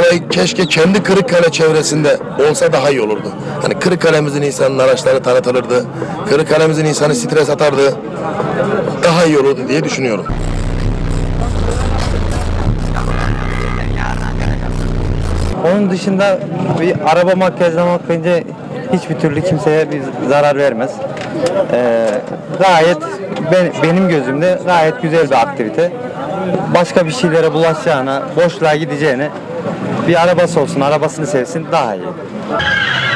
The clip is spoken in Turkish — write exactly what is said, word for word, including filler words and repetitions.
keşke kendi Kırıkkale çevresinde olsa daha iyi olurdu. Hani Kırıkkale'mizin insanın araçları tanıtılırdı. Kırıkkale'mizin insanı stres atardı. Daha iyi olurdu diye düşünüyorum. Onun dışında bir araba makyajlamak bence hiçbir türlü kimseye bir zarar vermez. Ee, gayet ben, benim gözümde gayet güzel bir aktivite. Başka bir şeylere bulaşacağına, boşluğa gideceğine bir arabası olsun, arabasını sevsin daha iyi.